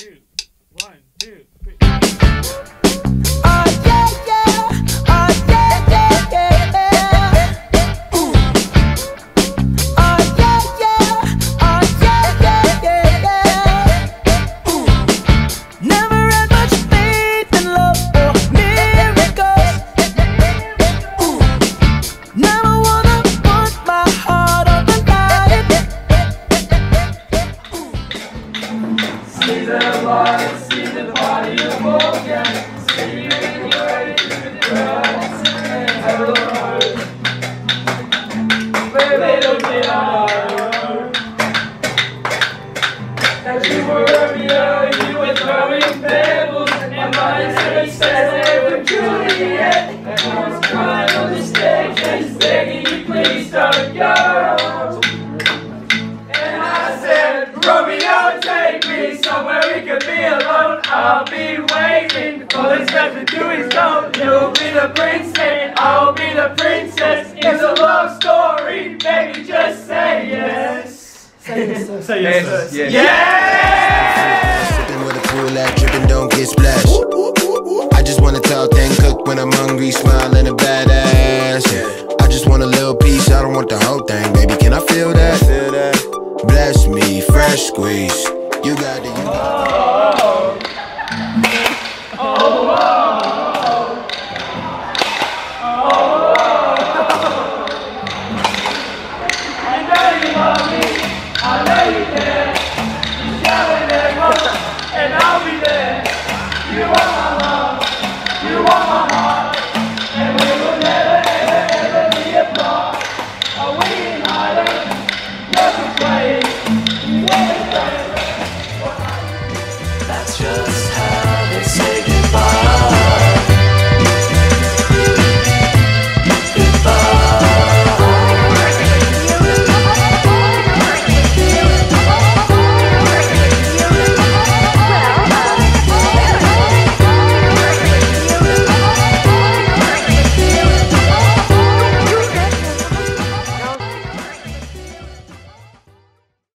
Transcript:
two, 1, 2, 3. Oh yeah, yeah. Oh yeah, yeah, yeah. Oh yeah, yeah. Oh yeah, yeah, yeah. Never had much faith in love or miracles. Never wanna put my heart on the line. See the light, see the body of Morgan. See you in your way through the crowds. Hello, baby, look at I. As you were Romeo, you were throwing pebbles, and my city says they were Juliet. And I was crying on the stage, and begging you, please don't go. And I said, Romeo, take me somewhere we could be alone. I'll be waiting. All it's got to do is go. You'll be the prince and I'll be the princess. It's a love story, baby, just say yes. Say yes, sir. Say yes, sir. Yes. Yes! Sipping with a pool at dripping, don't get splashed. I just wanna talk and cook when I'm hungry, smiling a badass. I just want a little piece, I don't want the whole thing, baby. Can I feel that? Bless me, fresh squeeze. You got it.